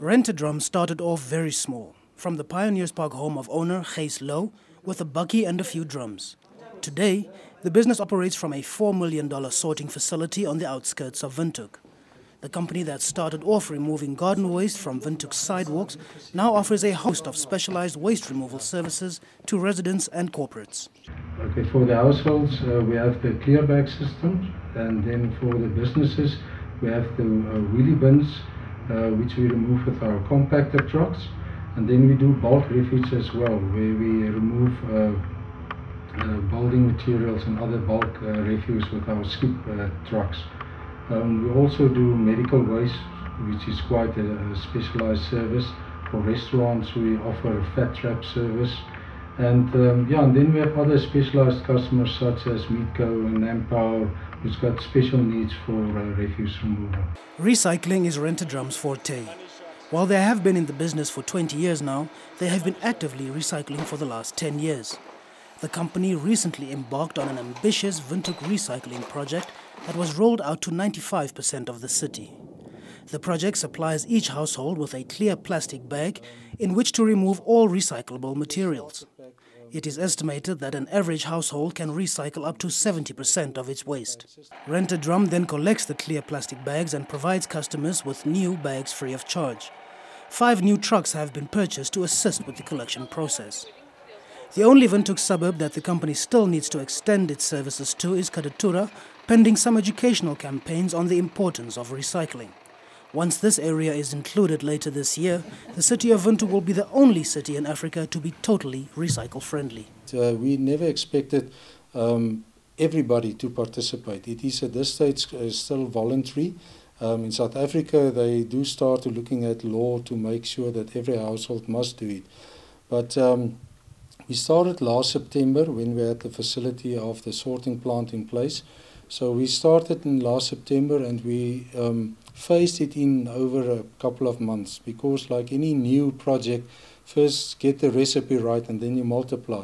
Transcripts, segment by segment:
Rent-A-Drum started off very small, from the Pioneers Park home of owner Gijs Low, with a bakkie and a few drums. Today, the business operates from a $4 million sorting facility on the outskirts of Windhoek. The company that started off removing garden waste from Windhoek's sidewalks now offers a host of specialized waste removal services to residents and corporates. Okay, for the households, we have the clear bag system, and then for the businesses, we have the wheelie bins, which we remove with our compactor trucks, and then we do bulk refuse as well, where we remove building materials and other bulk refuse with our skip trucks. We also do medical waste, which is quite a specialized service. For restaurants, we offer a fat trap service. And and then we have other specialized customers such as Meatco and Nampower, who's got special needs for refuse removal. Recycling is Rent-A-Drum's forte. While they have been in the business for 20 years now, they have been actively recycling for the last 10 years. The company recently embarked on an ambitious Windhoek recycling project that was rolled out to 95% of the city. The project supplies each household with a clear plastic bag in which to remove all recyclable materials. It is estimated that an average household can recycle up to 70% of its waste. Rent-A-Drum then collects the clear plastic bags and provides customers with new bags free of charge. 5 new trucks have been purchased to assist with the collection process. The only Windhoek suburb that the company still needs to extend its services to is Katutura, pending some educational campaigns on the importance of recycling. Once this area is included later this year, the city of Windhoek will be the only city in Africa to be totally recycle-friendly. We never expected everybody to participate. It is at this stage still voluntary. In South Africa, they do start looking at law to make sure that every household must do it. But we started last September when we had the facility of the sorting plant in place. So we started in last September, and we phased it in over a couple of months, because like any new project, first get the recipe right and then you multiply.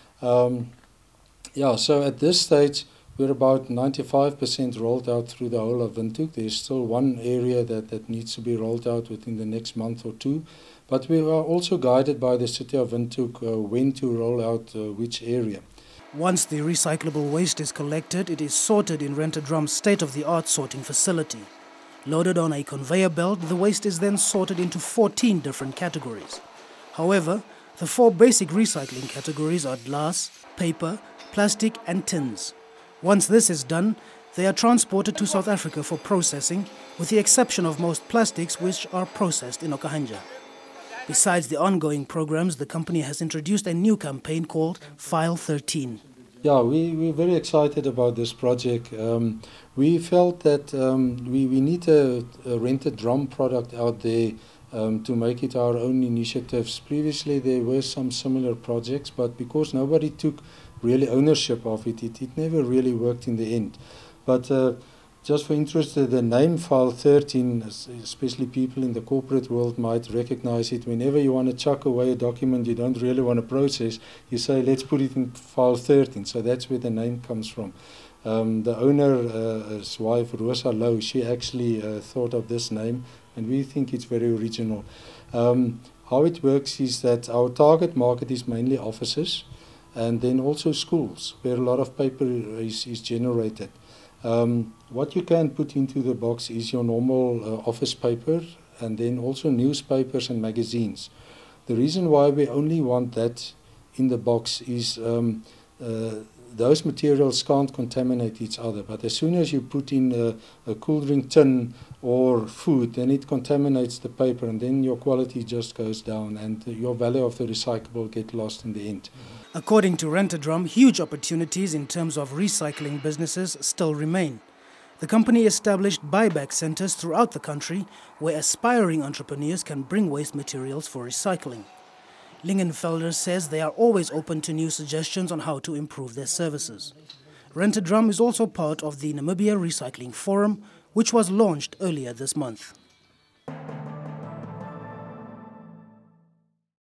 So at this stage we're about 95% rolled out through the whole of Windhoek. There's still one area that needs to be rolled out within the next month or two. But we are also guided by the city of Windhoek when to roll out which area. Once the recyclable waste is collected, it is sorted in Rent-A-Drum's state-of-the-art sorting facility. Loaded on a conveyor belt, the waste is then sorted into 14 different categories. However, the 4 basic recycling categories are glass, paper, plastic and tins. Once this is done, they are transported to South Africa for processing, with the exception of most plastics which are processed in Okahanja. Besides the ongoing programs, the company has introduced a new campaign called File 13. Yeah, we're very excited about this project. We felt that we need a Rent-A-Drum product out there to make it our own initiatives. Previously there were some similar projects, but because nobody took really ownership of it, it never really worked in the end. But just for interest, the name File 13, especially people in the corporate world might recognize it. Whenever you want to chuck away a document you don't really want to process, you say, let's put it in File 13. So that's where the name comes from. The owner's wife, Rosa Low, she actually thought of this name, and we think it's very original. How it works is that our target market is mainly offices, and then also schools, where a lot of paper is generated. What you can put into the box is your normal office paper, and then also newspapers and magazines. The reason why we only want that in the box is those materials can't contaminate each other, but as soon as you put in a cool drink tin or food, then it contaminates the paper, and then your quality just goes down, and your value of the recyclable get lost in the end. According to Rent-A-Drum, huge opportunities in terms of recycling businesses still remain. The company established buyback centers throughout the country where aspiring entrepreneurs can bring waste materials for recycling. Lingenfelder says they are always open to new suggestions on how to improve their services. Rent-A-Drum is also part of the Namibia Recycling Forum, which was launched earlier this month.